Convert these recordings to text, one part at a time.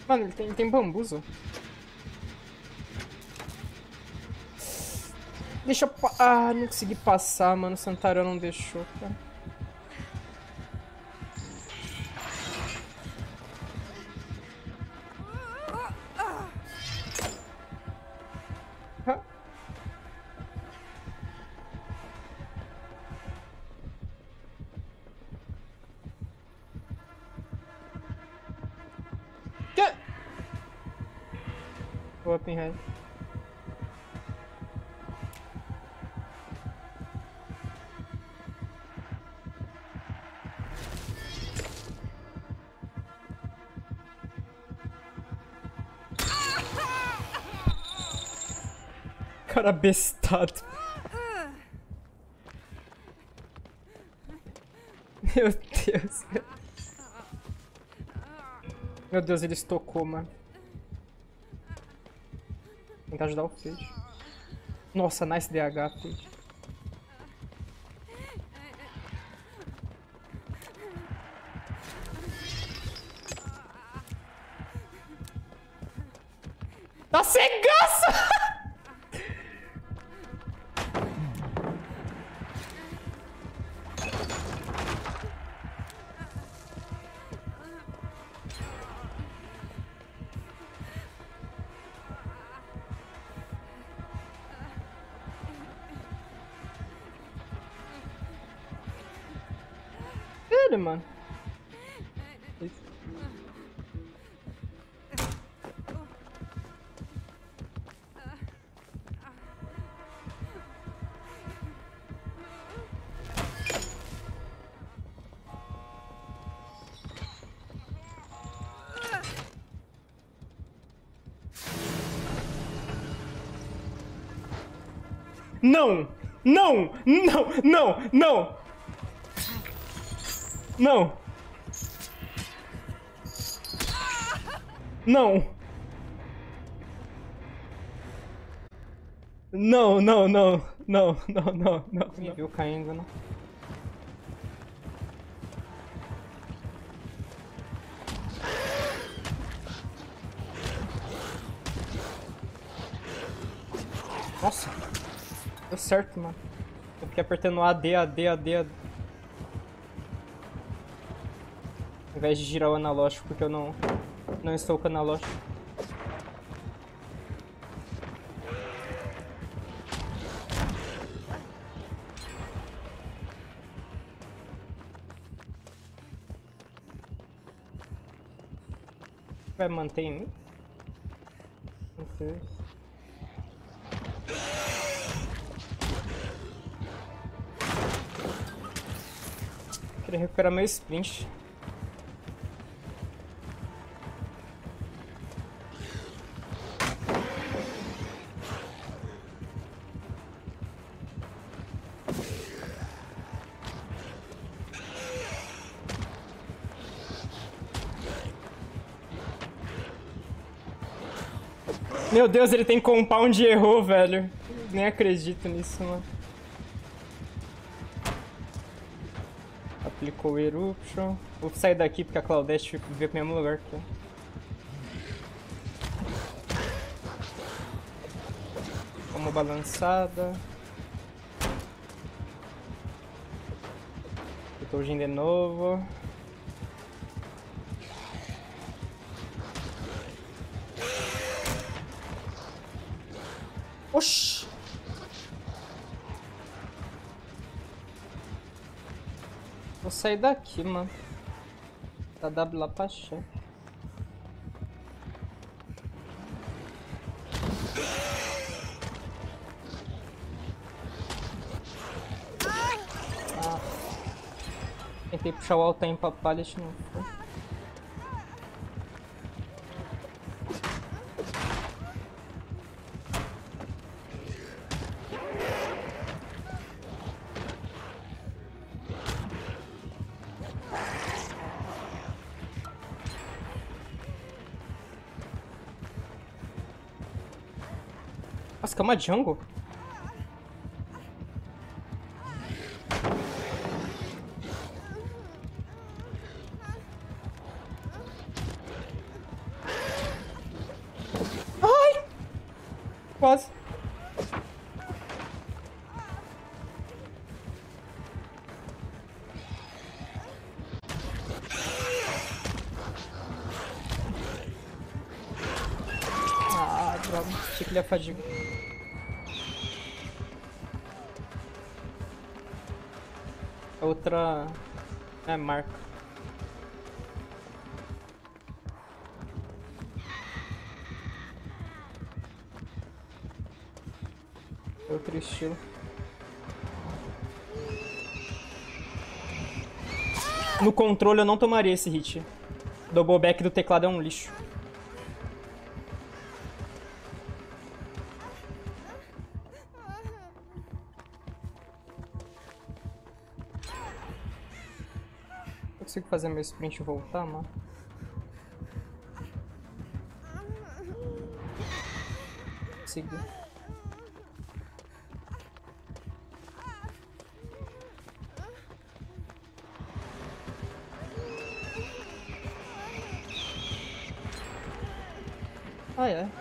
Mano, ele tem bambuzo. Deixa eu... Ah, não consegui passar, mano. O Santarão não deixou, cara. Que? Open head. Cara bestado. Meu Deus. Meu Deus, ele estocou, mano. Tentar ajudar o Fade. Nossa, nice DH, Fade. Tá cegaço! Sério, mano. Não! Não! Não! Não! Não! Não! Não! Não, não, não, não, não, não, não. Me viu caindo, não? Nossa! Deu certo, mano. Eu fiquei apertando AD, AD, AD, AD. Ao invés de girar o analógico, porque eu não estou com o analógico. Vai manter em mim? Não sei. Queria recuperar meu sprint. Meu Deus, ele tem compound e errou, velho. Nem acredito nisso, mano. Aplicou o Eruption. Vou sair daqui porque a Claudette veio pro mesmo lugar aqui. Uma balançada. Botou o Jin de novo. Oxi! Vou sair daqui, mano. Tá W lá pra chefe. Ah. Tentei puxar o altar pra pallet, não foi. Nossa, que é uma jungle? Quase. Ah, droga. Achei que ele ia fadiga. Outra... É, marca. Outro estilo. No controle eu não tomaria esse hit. O double back do teclado é um lixo. Eu consigo fazer meu sprint voltar, mano? Consegui. Ah, é.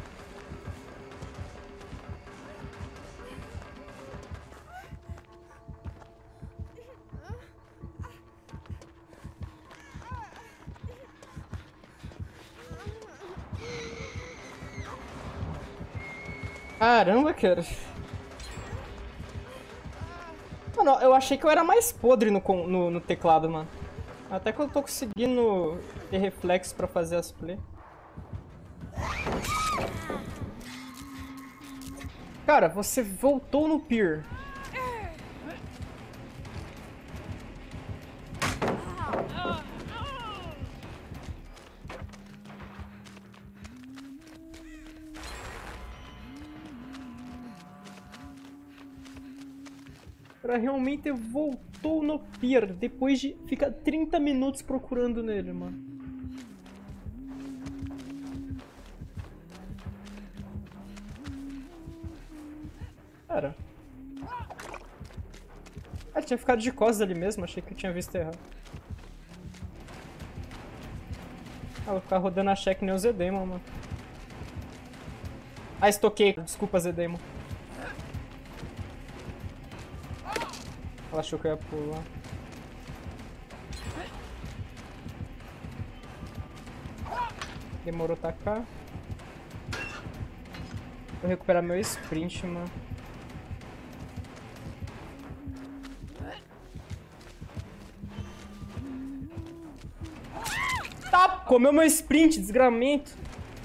Caramba, cara. Mano, eu achei que eu era mais podre no teclado, mano. Até que eu tô conseguindo ter reflexo pra fazer as play. Cara, você voltou no pier. Cara, realmente voltou no pier depois de ficar 30 minutos procurando nele, mano. Cara. Ah, tinha ficado de costas ali mesmo, achei que eu tinha visto errado. Ah, vou ficar rodando a check nem o Z-Demon, mano. Ah, estoquei. Desculpa, Z-Demon. Ela achou que eu ia pular. Demorou tacar. Vou recuperar meu sprint, mano. Tá, comeu meu sprint, desgramento.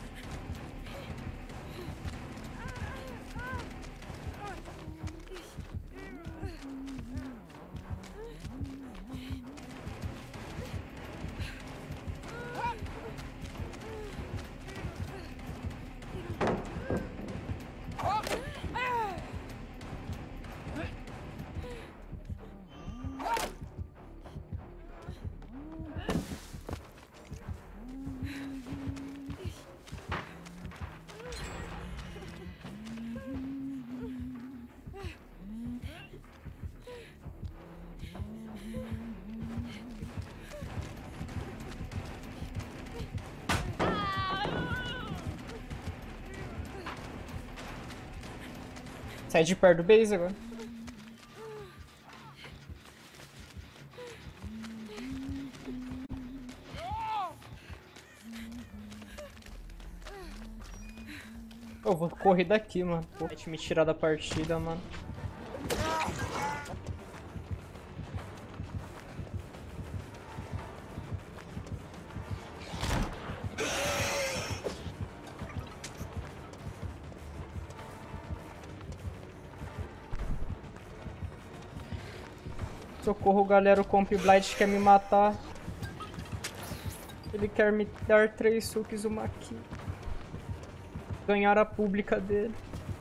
Sai de perto do base agora. Eu vou correr daqui, mano. Vai me tirar da partida, mano. Socorro, galera, o Comp Blight quer me matar. Ele quer me dar 3 suques uma aqui. Ganhar a pública dele.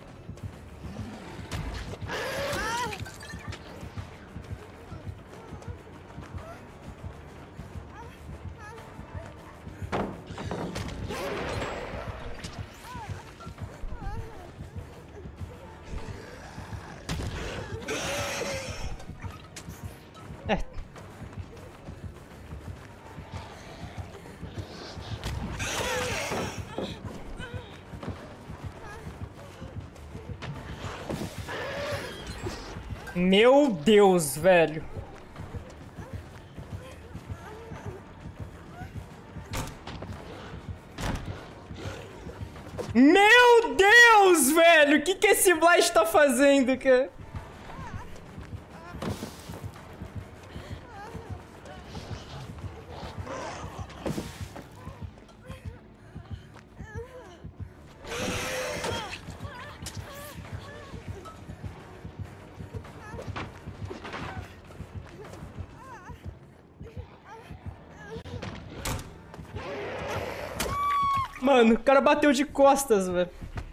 É. Meu Deus, velho. Meu Deus, velho! O que esse Blast tá fazendo, cara? Mano, o cara bateu de costas, velho.